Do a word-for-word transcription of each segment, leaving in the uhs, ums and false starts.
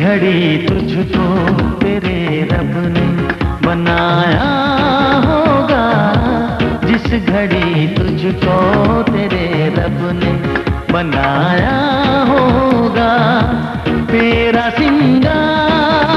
घड़ी तुझको तेरे रब ने बनाया होगा, जिस घड़ी तुझको तेरे रब ने बनाया होगा, तेरा सिंगार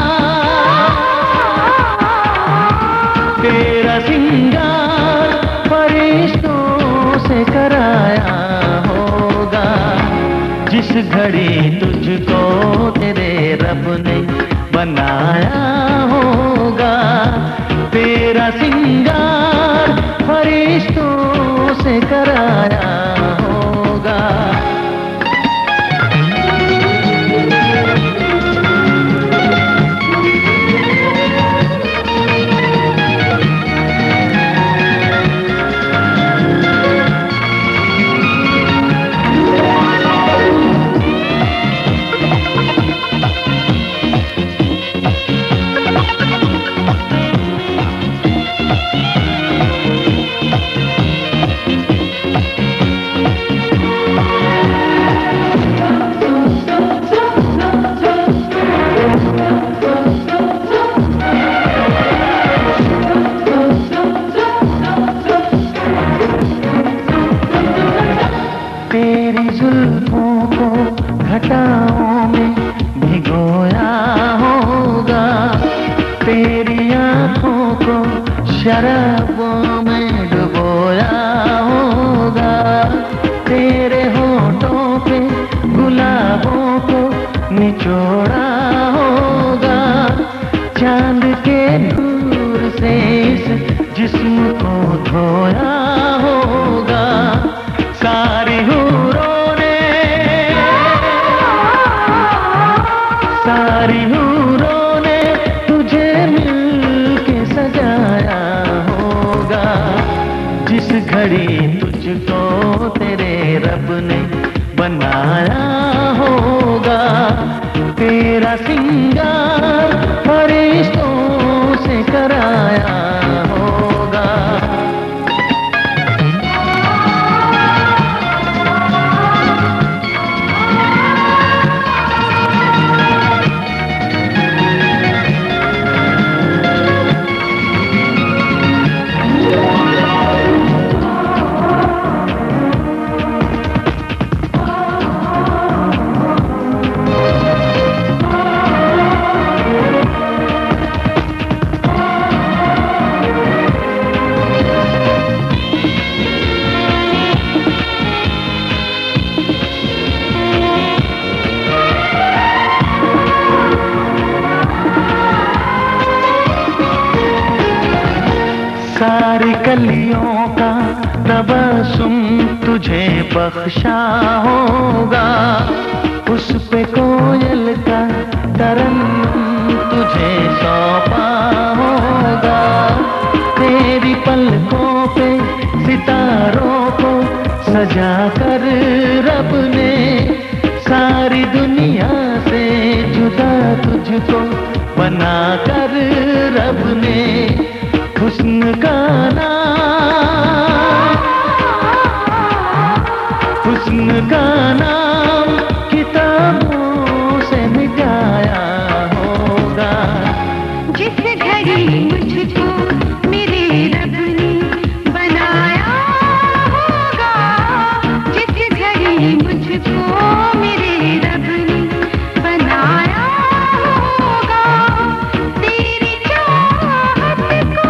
तेरा सिंगार फरिश्तों से कराया होगा, जिस घड़ी तुझको तेरे रब ने बनाया होगा, तेरा सिंगार फरिश्तों से कराया होगा। तेरी जुल्फों को घटाओं में भिगोया होगा, तेरी आँखों को शराबों में डुबोया होगा, तेरे होठों पे गुलाबों को निचोड़ा होगा, चांद के नूर से इस जिस्म को धोया होगा, सारी हूरों ने सारी हूरों ने तुझे मिलके सजाया होगा, जिस घड़ी तुझको तेरे रब ने बनाया होगा, तेरा सिंगार फरिश्तों से कराया होगा। सारी कलियों का तबस्सुम तुझे बख्शा होगा, उस पे कोयल का तरन्नुम तुझे सौंपा होगा, तेरी पलकों पे सितारों को सजा कर रब ने सारी दुनिया से जुदा तुझको बना कर रब ने हुस्न का नाम हुस्न का नाम किताबों से मिटाया होगा, जिस घड़ी मुझको मेरे रब ने बनाया होगा, जिस घड़ी मुझको मेरे रब ने बनाया होगा, तेरी चाहत को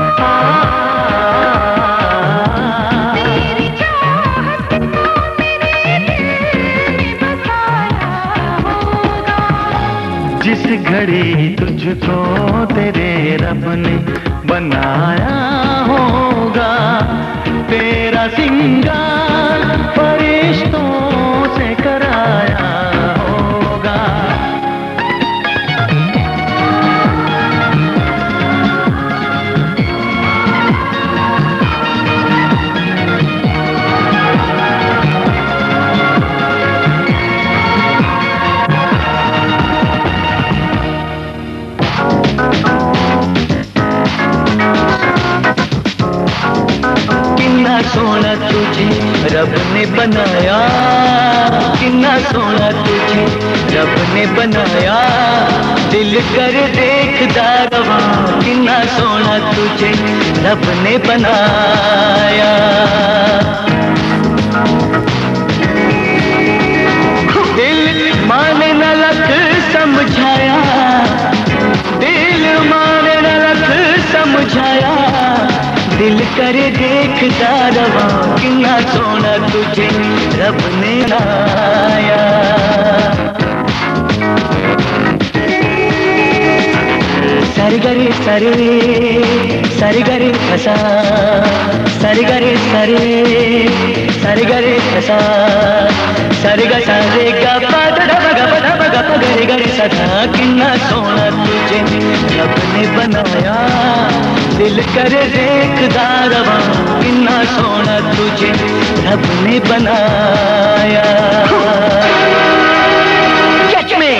तेरी चाहत को मेरे दिल में बसाया होगा, जिस घड़ी तुझको तेरे रब ने बनाया होगा, तेरा सिंगार फरिश्तों से कराया होगा। सोना तुझे बनाया कितना सोना तुझे रब ने बनाया दिल कर देखदा रवा कितना सोना तुझे रब ने बनाया दिल माने न लख समझाया दिल माने न लख समझाया दिल करे देखदा रवा कितना सोना तुझे रब ने बनाया सरे गरे सरे सरे गरे फसा सरे गरे सरे सरे गरे फसा सरे ग सरे ग प द ध ग प ध प ग प गरे गरे सदा कितना सोना तुझे रब ने बनाया दिल करे देखदा रवा कितना सोना तुझे रब ने बनाया Catch me!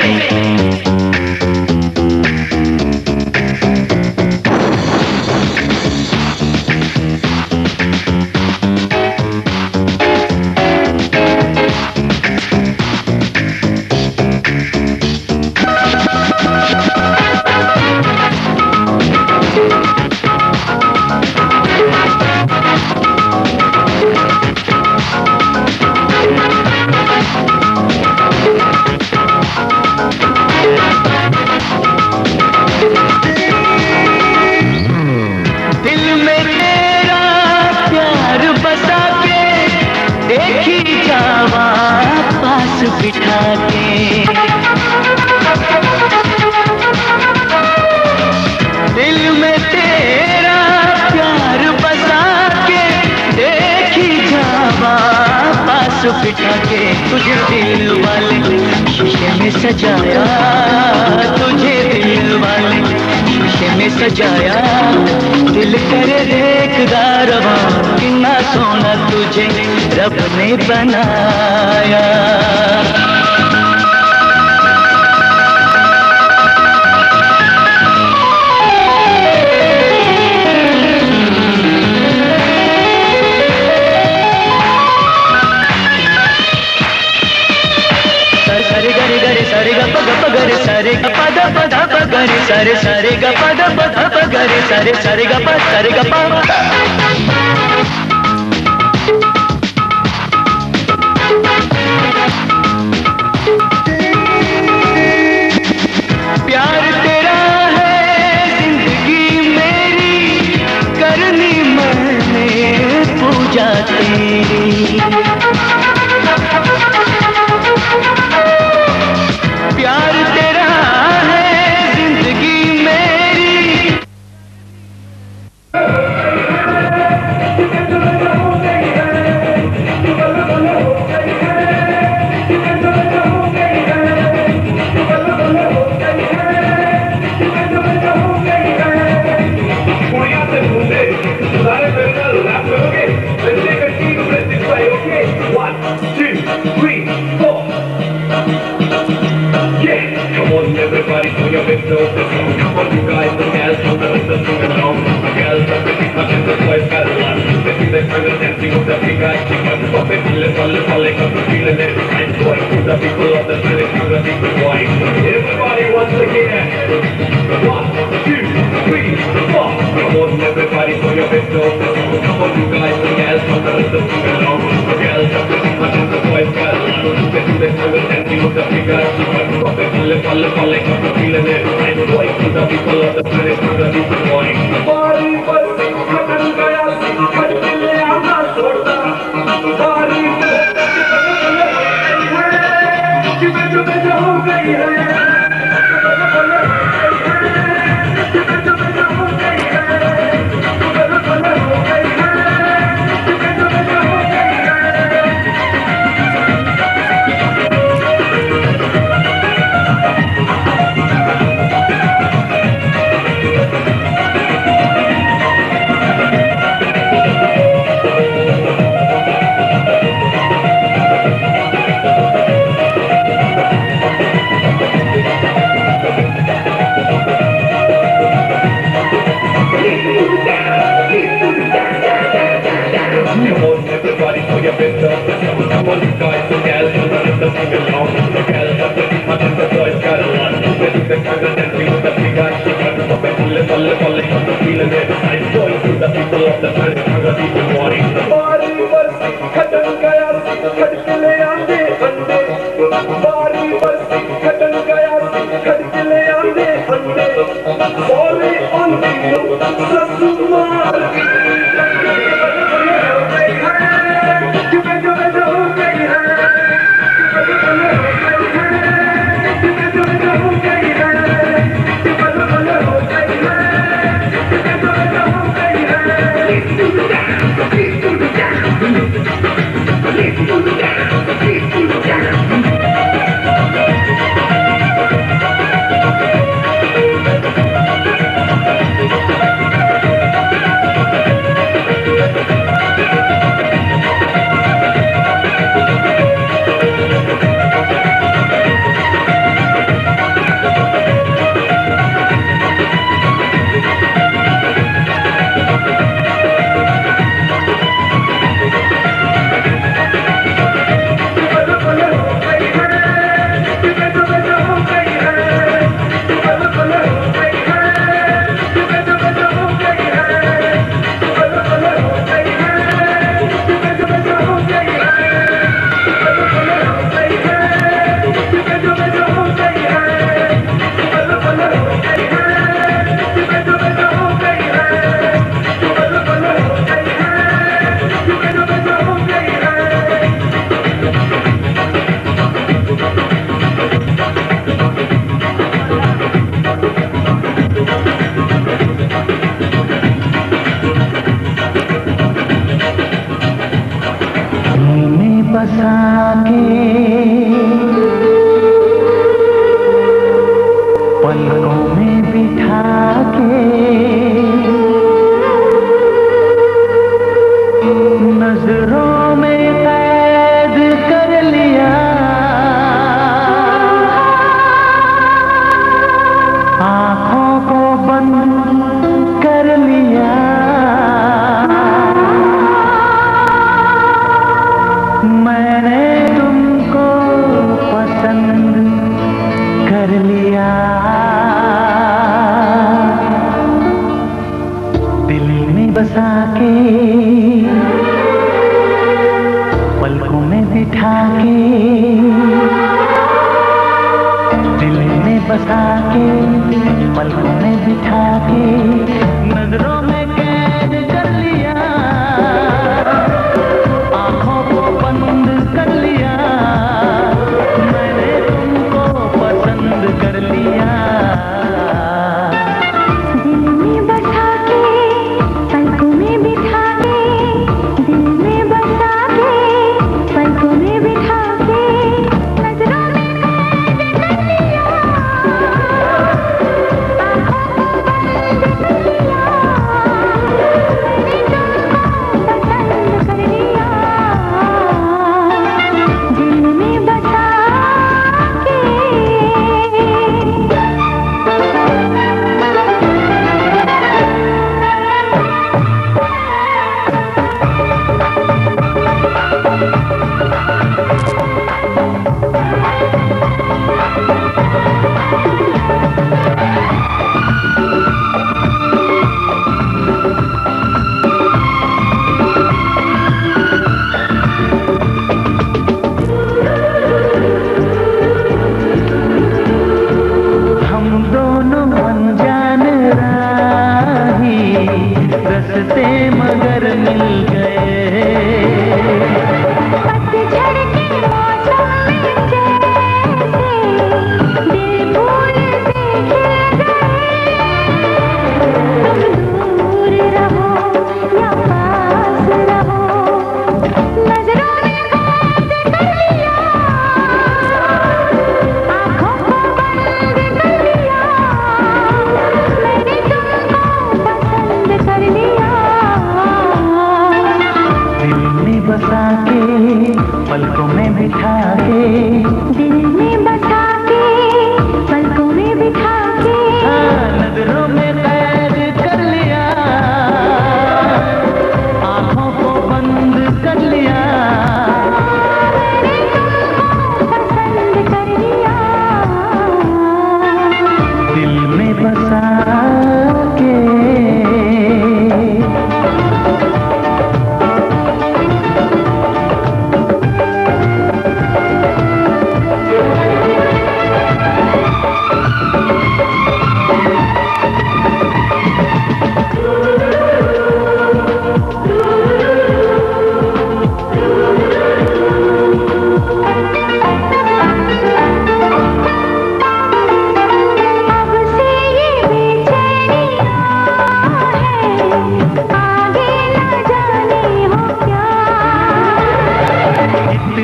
बिठा के दिल में तेरा प्यार बसा के देखी जावा पास बिठा के तुझे दिल वाले शीशे में सजाया तुझे दिल वाले शीशे में सजाया दिल करे देखदा रवा कितना सोना तुझे रब ने बनाया सरे गरे गरे सरे ग प ग प गरे सरे ग प द प ध प गरे सरे सरे ग प द प ध प गरे सरे सरे ग प सरे ग प प्यार तेरा है जिंदगी मेरी करनी मैंने पूजा तेरी प्यार तेरा है जिंदगी मेरी Everybody put your hips up, come on you guys, the girls, come on, let's sing along. The girls are pretty much in the boys got a lot. They see the kind of dancing of the big guys, they got the puppet, feel it, fall it, fall it, come to feeling it. And going to the people of the city, to the people wine. Everybody wants to hear. One, two, three, four. Come on everybody put your hips up, come on you guys, the girls, come on, let's sing along. The girls are pretty much in the boys got a lot. They see the kind of dancing of the big guys, they got the puppet, feel it, fall it, fall it, come to feeling it. And going to the people of the city, to the people wine. Body, body, body, body, I'm not sure. Body, you better, better, hold me. but you guys the gas on the rhythm sing along. The gas got the beat, my temper boys got a lot. They do the kind of dancing with the big eyes. She got the puppet, pull it, pull it, pull it, got the feeling there. I'm going to the people of the planet, I'm gonna be the body. Body was khatan gaya, khadkile aande ande. Body was khatan gaya, khadkile aande ande. Falling on the floor, sasumar.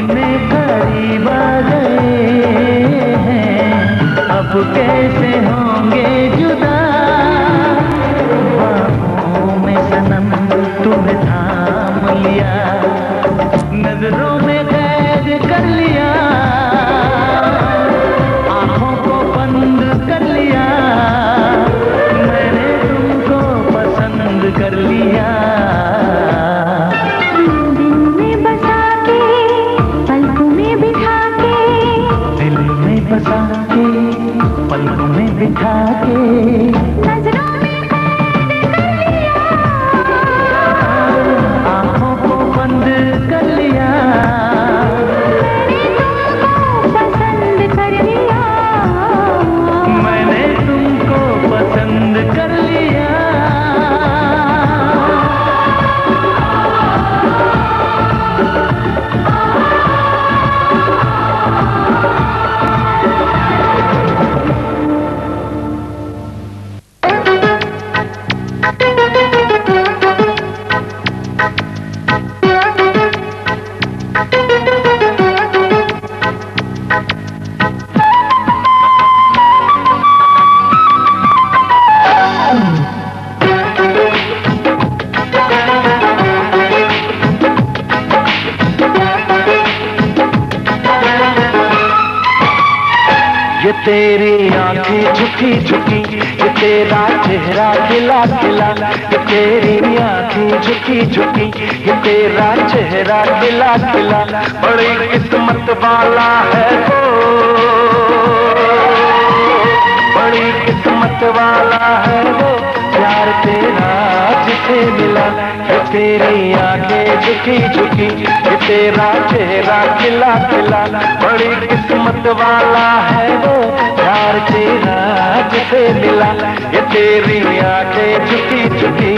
इतने करीब आ गए हैं, अब कैसे होंगे जुदा। बाहों में सनम तुम्हें थाम लिया, नजरों में कैद कर लिया, आंखों को बंद कर लिया, मैंने तुमको पसंद कर लिया। दिल में बसा के पलकों में बिठा के, दिल में बसा के पलकों में बिठा के, नजरों में कैद कर लिया, आंखों को बंद कर लिया, मैंने तुमको पसंद कर लिया। मैंने तुमको पसंद कर लिया। ये तेरी आंखें झुकी झुकी, ये तेरा चेहरा खिला खिला, ये तेरी आंखें झुकी झुकी, ये तेरा चेहरा खिला खिला, बड़ी किस्मत वाला है वो, बड़ी किस्मत वाला है वो, प्यार तेरा जिसे मिला। ये तेरी आंखें झुकी झुकी, ये तेरा चेहरा खिला खिला, बड़ी किस्मत वाला है वो, प्यार तेरा जिसे मिला। ये तेरी आंखें झुकी झुकी।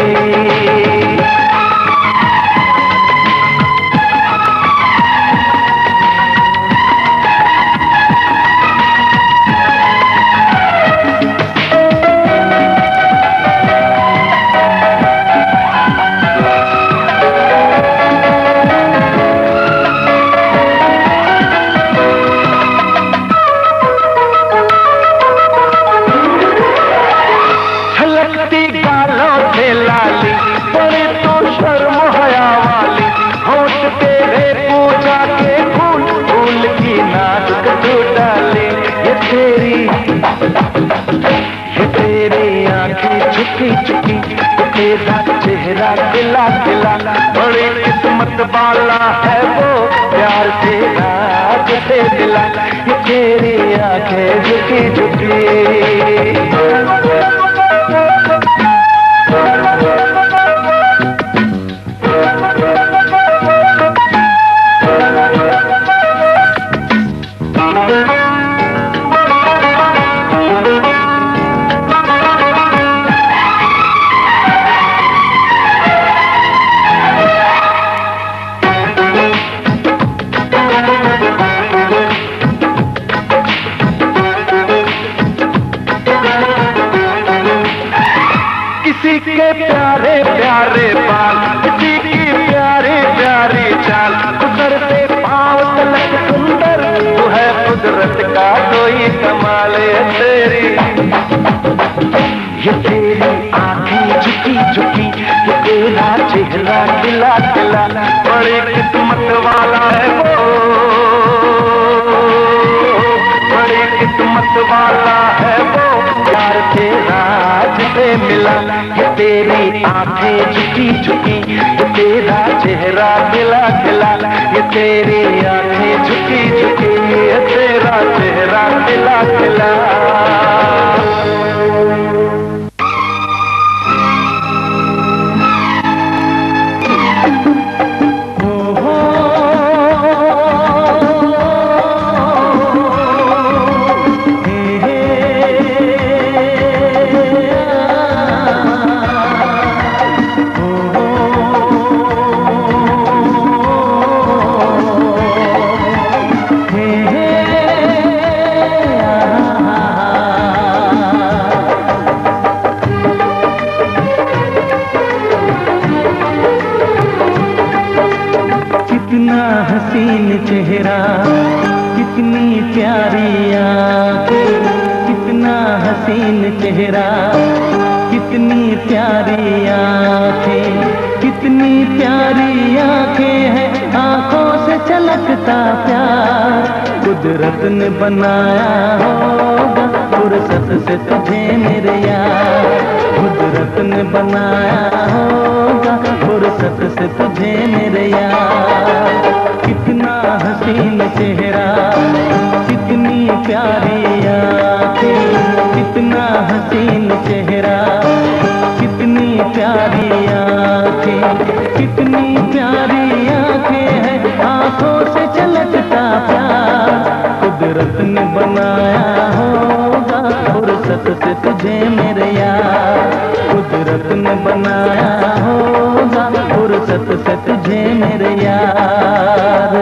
झुकी झुकी, तेरा चेहरा खिला खिला, बड़ी किस्मत वाला है वो, प्यार तेरा जिसे मिला। ये तेरी आंखें झुकी झुकी। किसी के प्यारे प्यारे बाल, किसी की प्यारी प्यारी चाल, गुजरते पाँव तलक सुंदर, तू है कुदरत का कोई कमाल। ये तेरी ये तेरी आंखें झुकी झुकी, ये तेरा चेहरा खिला खिला, बड़ी किस्मत वाला है वो, बड़ी किस्मत वाला है वो, प्यार तेरा जिसे मिला। ये तेरी आंखें झुकी झुकी, ये तेरा चेहरा खिला खिला, ये तेरी आंखें झुकी झुकी, ये तेरा चेहरा खिला खिला। चेहरा, कितनी प्यारी आंखें, कितना हसीन चेहरा, कितनी प्यारी आंखें, कितनी प्यारी आंखें हैं, आंखों से छलकता प्यार। कुदरत ने बनाया होगा फुर्सत से तुझे मेरे यार, कुदरत ने बनाया होगा फुर्सत से तुझे मेरे यार। कितना हसीन चेहरा, कितनी प्यारी आंखें, कितना हसीन चेहरा, कितनी प्यारी आंखें, कितनी प्यारी आंखें हैं, आंखों से छलकता प्यार। कुदरत ने बनाया होगा फुर्सत से तुझे मेरे यार, कुदरत ने बनाया होगा फुर्सत से तुझे मेरे यार।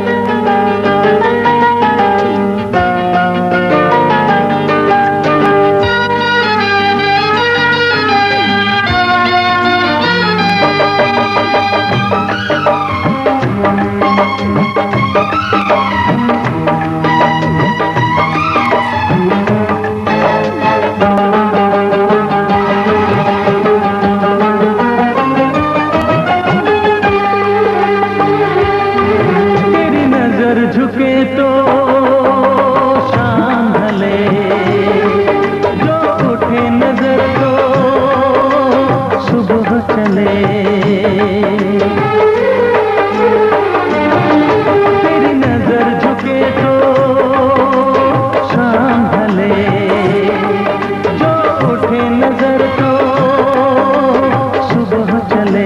झुके तो शाम ढले, जो उठे नजर तो सुबह चले। तेरी नजर झुके तो शाम ढले, जो उठे नजर तो सुबह चले।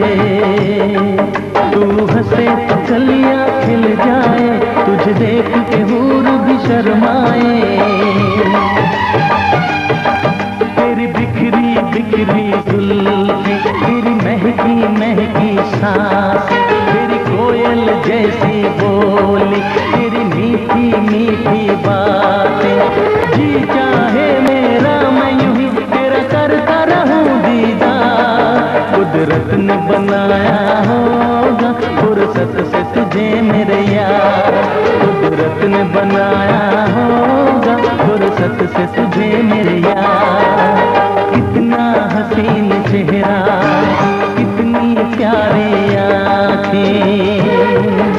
तू हंसे तो कलियां खिल जाए, तुझे देख के हूर भी शर्माए। तेरी बिखरी बिखरी जुल्फें, तेरी महकी महकी सांस, तेरी कोयल जैसी बोली, तेरी मीठी मीठी बातें। जी चाहे मेरा मैं यूं ही तेरा करता रहूं दीदार। कुदरत ने बनाया होगा फुर्सत से तुझे मेरे यार, कुदरत ने बनाया होगा फुर्सत से तुझे मेरे यार। कितना हसीन चेहरा, कितनी प्यारी आंखें।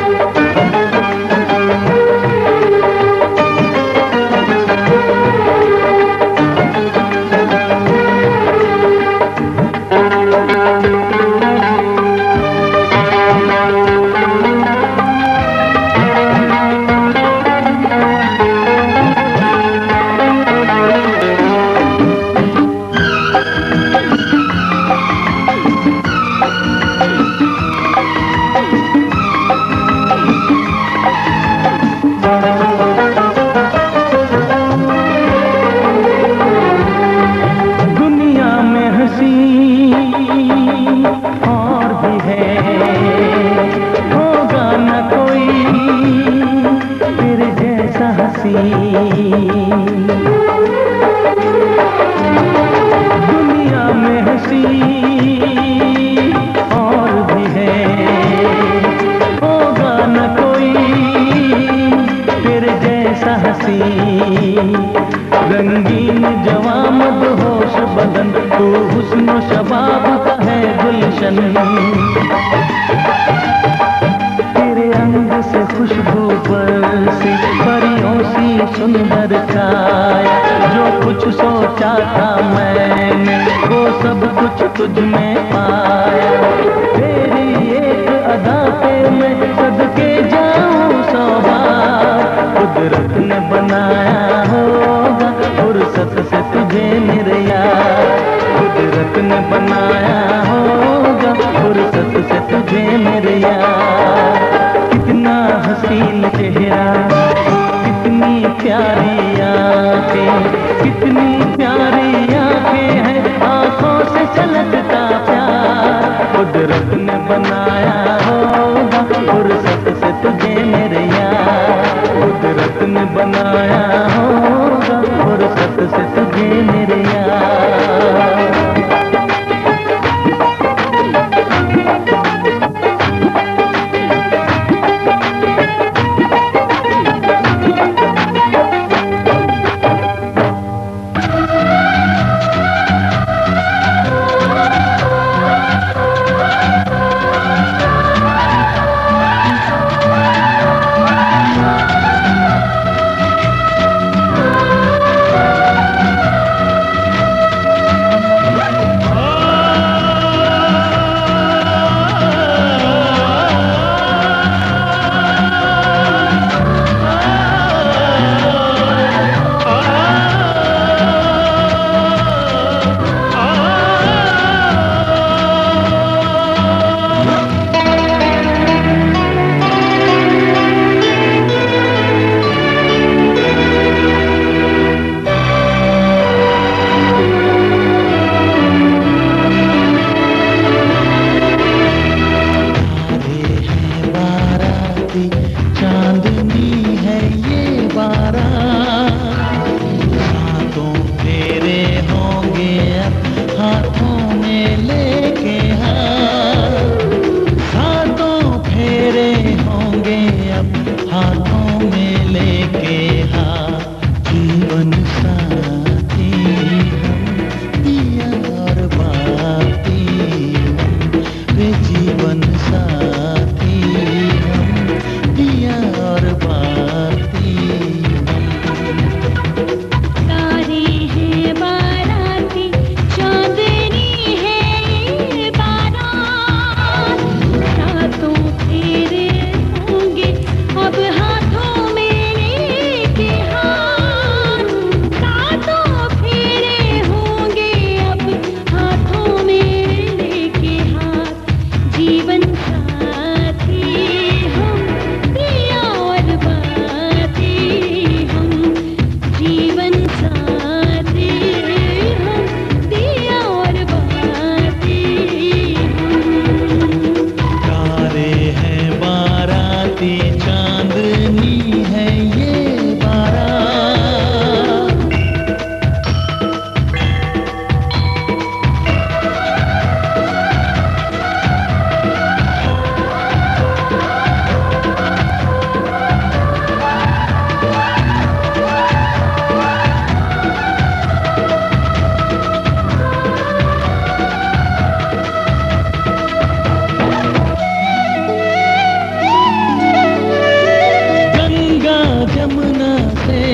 और भी है, होगा न कोई तेरे जैसा हसी। दुनिया में हंसी और भी है, होगा न कोई तेरे जैसा हसी। रंगीन जवां मदहोश बदन, तू हुस्न शबाब का है गुलशन। तेरे अंग से खुशबू बरसे, परियों सी सुंदर छाया। जो कुछ सोचा था मैंने, वो सब कुछ तुझ में पाया। तेरी एक अदा पे मैं सदके जाऊं सौ बार। कुदरत ने बनाया होगा फुर्सत से तुझे मेरे यार, कुदरत ने बनाया होगा फुर्सत से तुझे मेरे यार। कितना हसीन चेहरा, कितनी प्यारी आंखें, कितनी प्यारी आंखें हैं, आंखों से छलकता प्यार। कुदरत ने बनाया होगा फुर्सत से तुझे मेरे यार, कुदरत ने बनाया होगा फुर्सत से तुझे मेरे यार।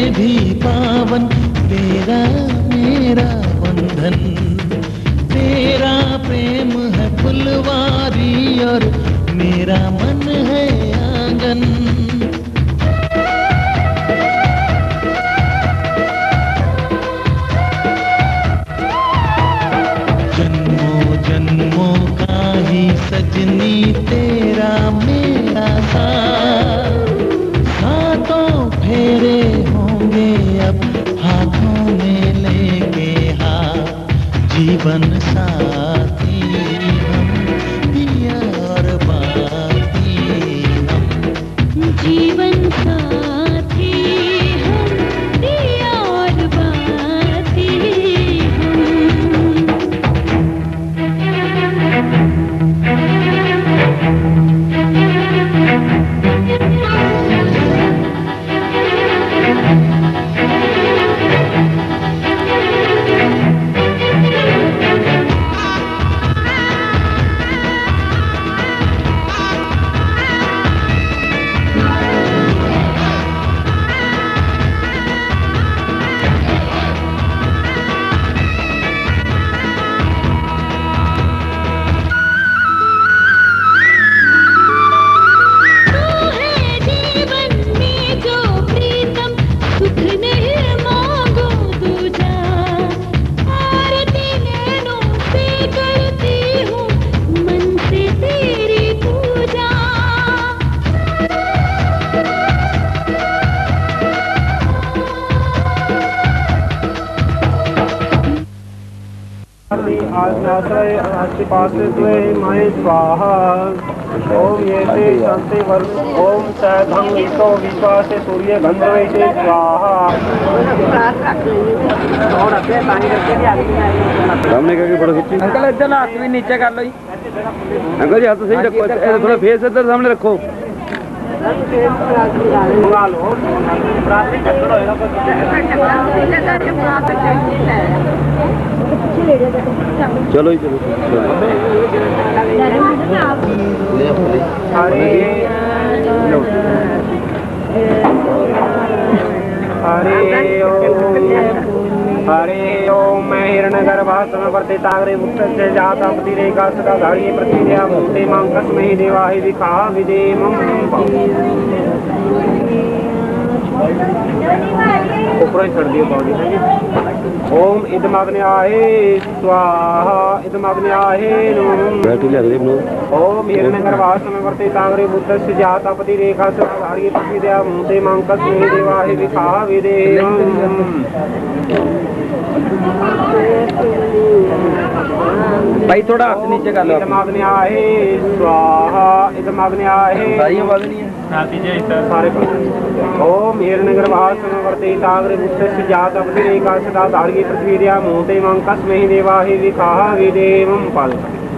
भी पावन तेरा मेरा बंधन। तेरा प्रेम है फुलवारी और मेरा मन है आंगन। जन्मों जन्मों का ही सजनी तेरा मेरा साथ। सातों फेरे होंगे अब हाथों में लेके हाथ। जीवन साथी हम पिया और बाती हम। जीवन साथी हम पिया और बाती हम। आश्रय आशिपासे त्वे महे स्वाहा। ओम ये से शांति वर्ष। ओम सैधं ईतो विश्वासे सूर्य गंधर्व से स्वाहा। सामने करके फोटो खींची। अंकल इधर ना हाथ भी नीचे कर लो। अंकल जी हाथ तो सही रखो, थोड़ा फेस इधर सामने रखो। चलो ही चलो, हरे हरे हरे ओम मैं हिरण्यगर्भासन वर्तिताग्रे मुक्तस्य जातापति रेखा सदा धारिये प्रतिदेया भूते मां कस्मै देवाहि विखा विदेमं। ऊपर ही छोड़ दिया बॉडी। ओम इदमग्न्याहे स्वाहा इदमग्न्याहे नमः। ओम हिरण्यगर्भासन वर्तिताग्रे बुद्धस्य जातापति रेखा सदा धारिये प्रतिदेया भूते मां कस्मै देवाहि विखा विदेमं। भाई थोड़ा हाथ नीचे कर लो। इदमग्न्याहे स्वाहा इदमग्न्याहे सारे। ओम हिरण्यगर्भासन वर्तिताग्रे बुद्धस्य जातापति रेखा सदा धारिये पृथ्वीर्या मूते मां कस्मै देवाहि विखा विदेमं। पाल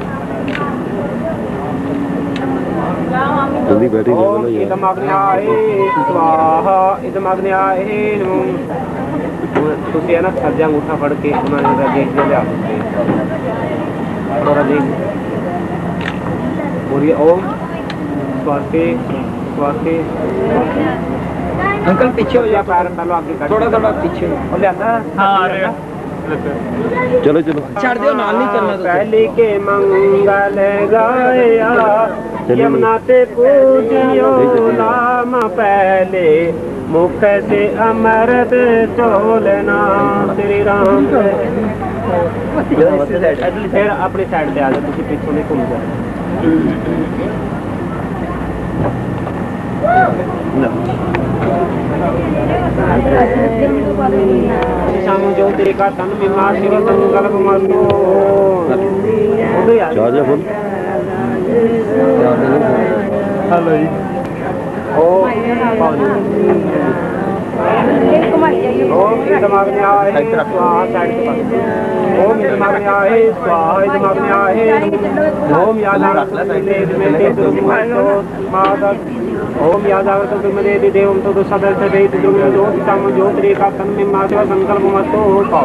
जल्दी बैठी। ओम इदमग्न्याहे स्वाहा इदमग्न्याहे नमः। तुझे ना सज्जा अंगूठा फड़ के उन्होंने देख लिया थोड़ा देख बोलिए। ओम स्वास्थ्य स्वास्थ्य। अंकल पीछे हो जा, पैर डालो आगे, थोड़ा थोड़ा पीछे हो जाता। हाँ आ रहे चलो चलो छाड़ दियो, नाल नहीं चलना। पहले के मंगल गाया यमुना ते पूजियो नाम पहले मुख से अमृत चोलना श्री राम। फिर अपनी साइड पे आ जाओ, तुम पिछों नहीं घूम जाओ। शाम जो तेरे का तन में मार श्री संकल्प मस्तो। हेलो ओम इदमग्न्याहे स्वाहा साइड के पास। ओम इदमग्न्याहे स्वाहा इदमग्न्याहे ओम यादागत ओम यादागत तुमरे देवम तो सदर से देत तुम ज्योति तम ज्योति का तन में मां सेवा संकल्प मस्तो पाओ।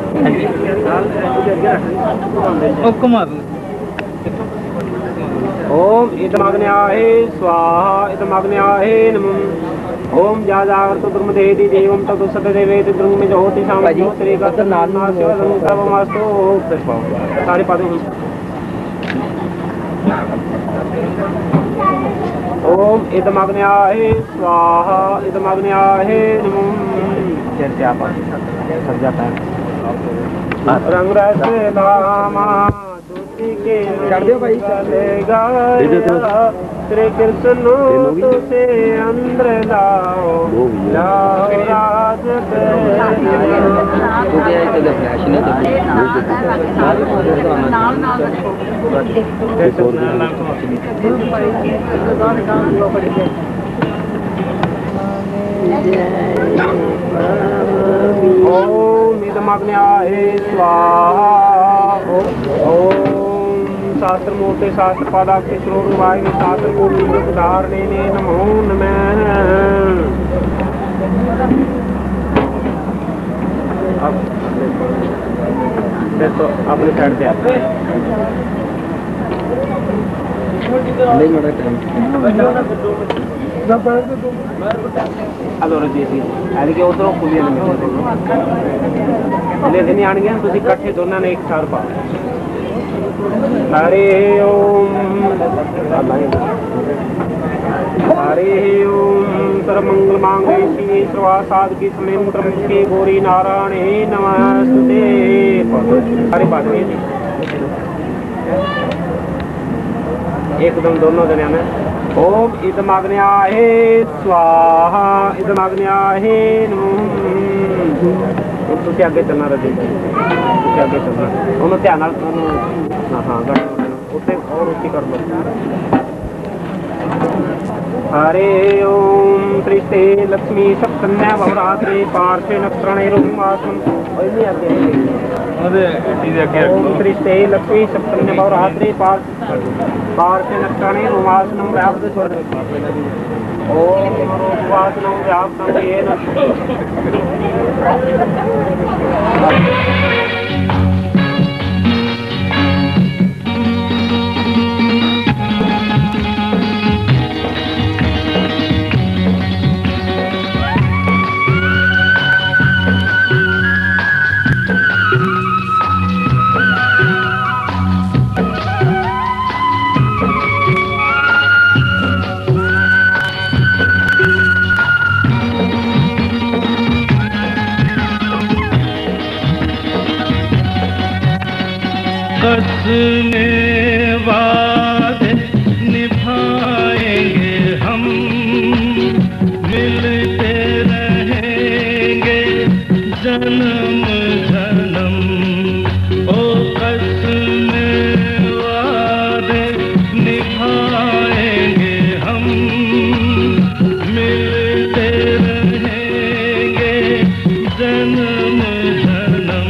ओ कुमार ओम इदमग्न्याहे स्वाहा इदमग्न्याहे नमः। ओम जा जागृत दुर्मदेति देवं ततो सतदेवेति द्रुमि ज्योति शामो श्री गतनाथनास्य सर्वमस्तु। सारे पादों ओम इदमग्न्याहे स्वाहा इदमग्न्याहे नमः। जैसे आप सब जाता है रंग रस लामा कर दियो भाई श्री कृष्ण तुझे अंदर लाओ लाओ राज ओम इदमग्न्याहे स्वाहा। ओम शास्त्र मूर्ति शास्त्र पादाक्ष श्लोक वायु शास्त्र मूर्ति युग धारणे नमो नमः। अब तो अपने साइड पे आते हैं allora जी जी ಅದಕ್ಕೆ ಉತ್ತರ ಕುಲಿಯ लेकिन आने तुम इकट्ठे दोनों ने एक सार पा हरे ओम हरे ओम सर्वमंगल मांगल्ये शिवे सर्वासाधके शरण्ये त्र्यंबके गौरी नारायणे नमस्ते। हरे पाठ में एकदम दोनों जने में ओम इदमग्न्याहे स्वाहा इदमग्न्याहे नमः। तुझे आगे चलना रहे तुझे आगे चलना उन्होंने ध्यान हाँ हाँ उसे और उसकी कर लो। हरे ओम त्रिस्ते लक्ष्मी सप्तन्या भवरात्रि पार्श्वे नक्षत्रे रुमासम ओम त्रिस्ते लक्ष्मी सप्तन्या भवरात्रि पार्श्वे नक्षत्रे रुमासनम व्याप्त ओम रूपवासनम व्याप्तं येन कसमें वादे निभाएंगे हम मिलते रहेंगे जन्म जन्म। ओ कसमें वादे निभाएंगे हम मिलते रहेंगे जन्म जन्म।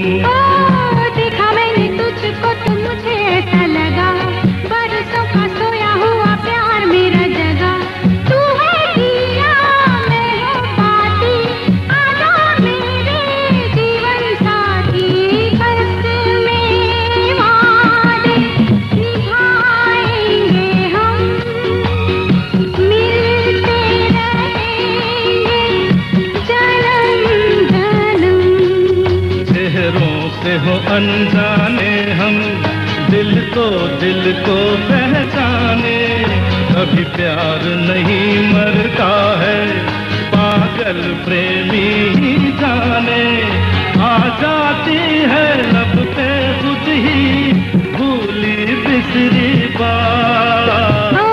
हो अनजाने हम दिल तो दिल को पहचाने। कभी प्यार नहीं मरता है पागल प्रेमी ही जाने। आ जाती है लब पे खुद ही भूली बिसरी बात।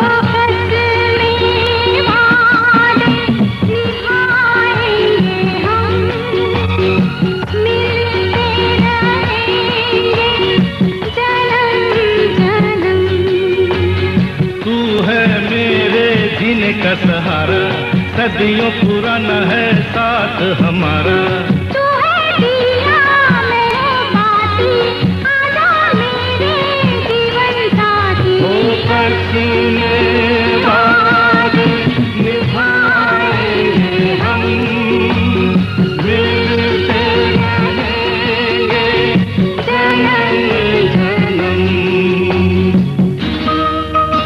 का सहारा सदियों पुराना है साथ हमारा। तू है दिया मेरे साथी आजा मेरे जीवन साथी। ओ कसमें वादे निभाएंगे हम मिलते रहेंगे जन्म जन्म।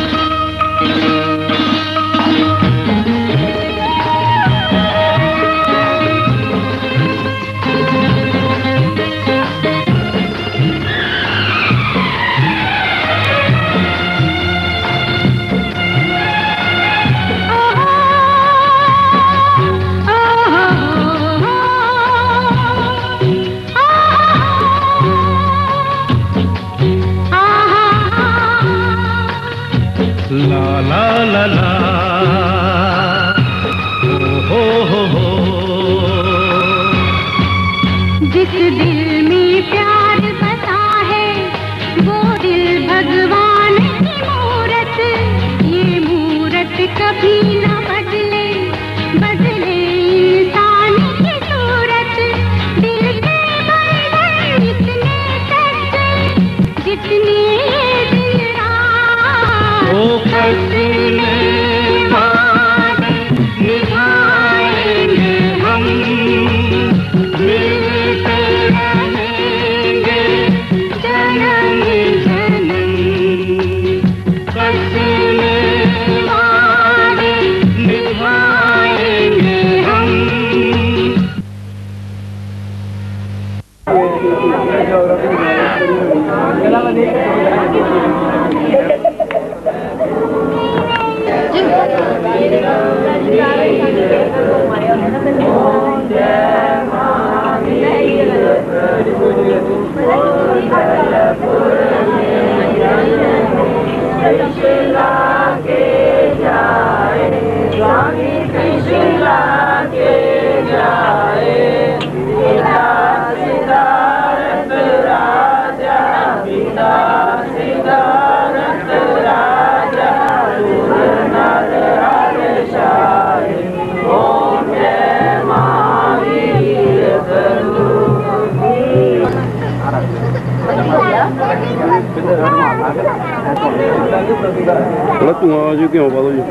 थोड़ा धुआं आ जाए क्यों बादल जी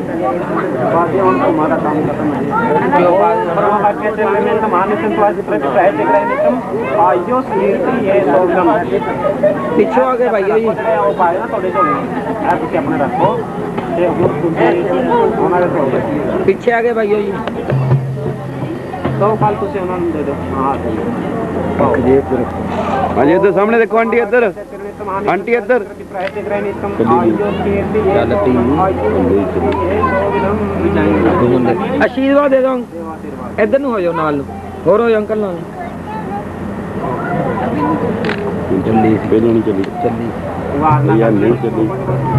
पिछो आ गए भाई जी अपने रखो पीछे आ गए भाई जी दो फालतू से उन्होंने दे दो हाँ जी इधर सामने देखो आंटी इधर आंटी इधर आशीर्वाद दे दो इधर हो जाओ नाल होर हो जाओ अंकल नाल चली पहले नहीं चली चली यार नहीं चली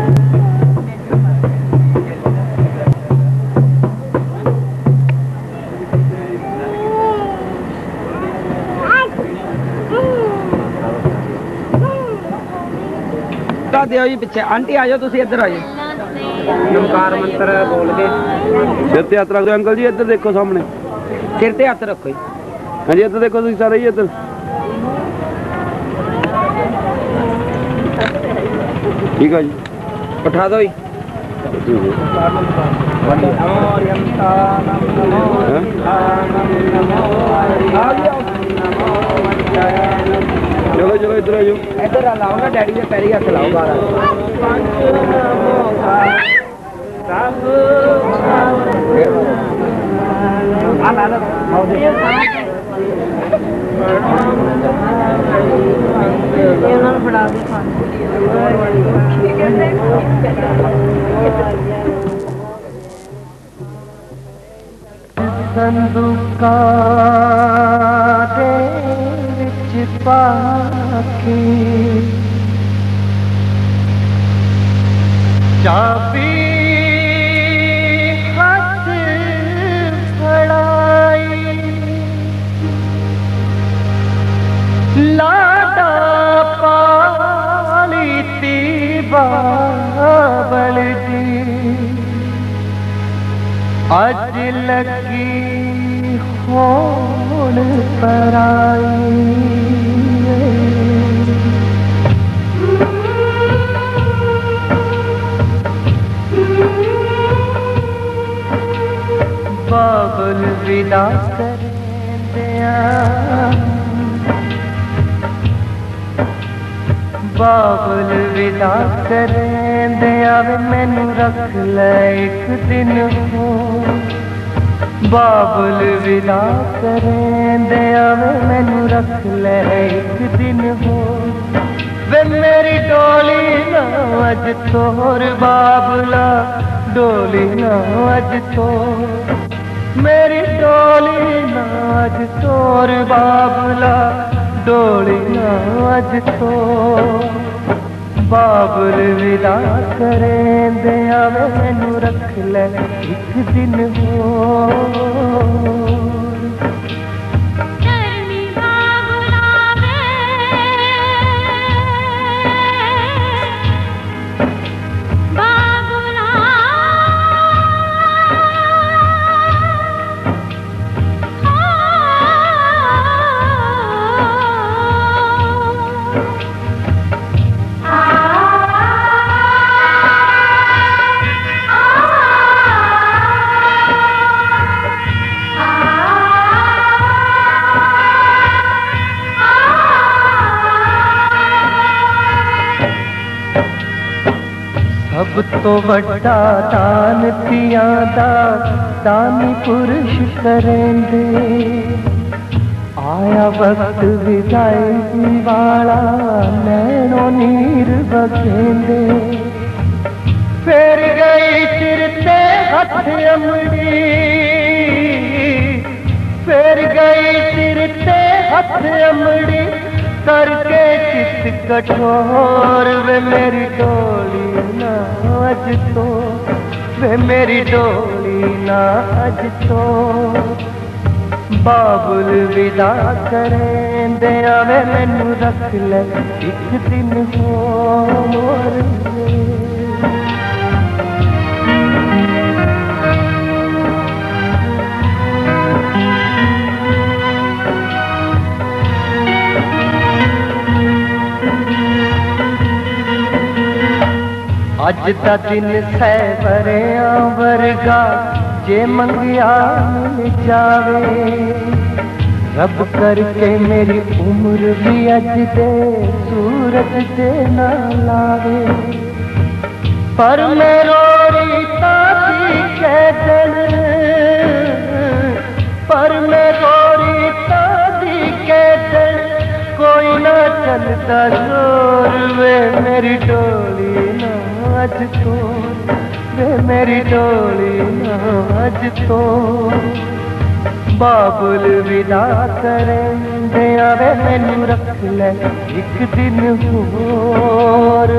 दियो जी पिछे आंटी आ जाओ तुसी इधर आ जाओ नमकार मंत्र बोल के सिर ते हाथ रख दो अंकल जी इधर देखो सामने सिर ते हाथ रखो हाँ जी इधर देखो तुसी सारे ही इधर ठीक है जी उठा दो जी चलो चलो इधर आ जाओ इधर लाओ ना डैडी के पैरी हाथ लाओ बाहर संदूका पाके चाबी हाथ फड़ाई लाडा पाली ती बाबल दी अज लगी होण पराई बाबुल विदा कर दिया बाबुल विदा कर दिया मैनू रख ले एक दिन हो बाबुल विदा कर दिया मैनू रख ले एक दिन हो वे मेरी डोली ना अज तोर बाबुला डोली ना अज तोर मेरी डोली ना अज तोर बाबुला डोली ना अज तोर बाबुल विदा करें दिया मैनू रख ले एक दिन हो तो वड्डा दान तियां दा दानी पुरुष करेंदे। आया वक्त विदाई वाला नैनो नीर बखेंदे। फिर गई चिरते हथ अमड़ी, फिर गई चिरते हथ अमड़ी करके चित कठोर। वे मेरी डोली ना अज तो, वे मेरी डोली ना अज तो। बाबुल विदा करें दे आवे मैनू रख ले एक दिन होर। अज दा दिन सै वरियां वर्गा जे मंगिया मिल जावे। रब करके मेरी उम्र भी अज दे सूरज दे ना लावे। पर मैं रोरी ताती कैदन, पर मैं रोरी ताती कैदन कोई ना चलता जोर। वे मेरी डोली ना अज तो, वे मेरी डोली ना अज तो। बाबुल विदा करें दे आवे मैनू रख ले एक दिन होर।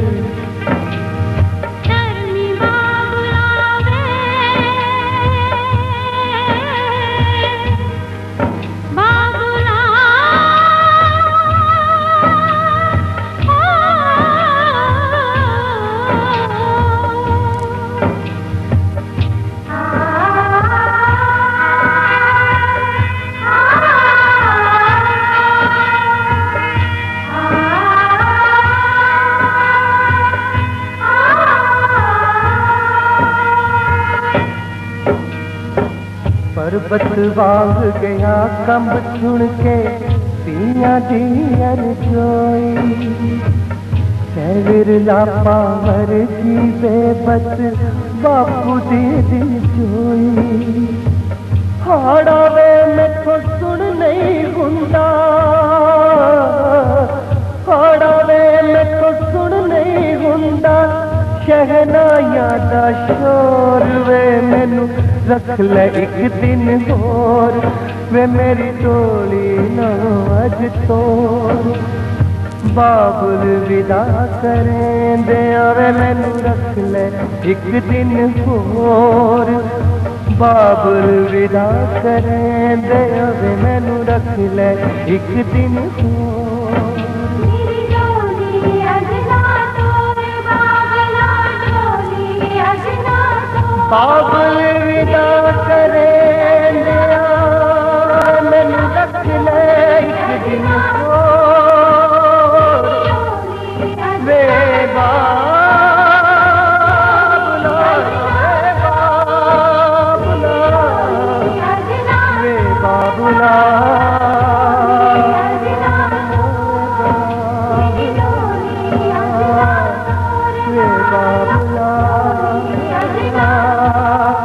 पर्वत वाग गया कंब सुन के पिया दी अरजोई। विरला पावर की बेबस बापू दी दी जोई। हाड़ा वे मैथों सुन नहीं हुंदा, हाड़ा वे मैथों सुन नहीं हुंदा। शहनाइयां दा शोर। वे मैनू रख ले एक दिन होर। वे मेरी डोली ना अज तोर। बाबुल विदा करें दे आवे मैनू रख ले एक दिन होर। बाबुल विदा करें दे आवे मैनू रख ले एक दिन होर। बाबुल विदा करें दे मैनू रख ले एक दिन होर। वे बाबुला, वे बाबुला, वे बाबुला, वे बाबुला।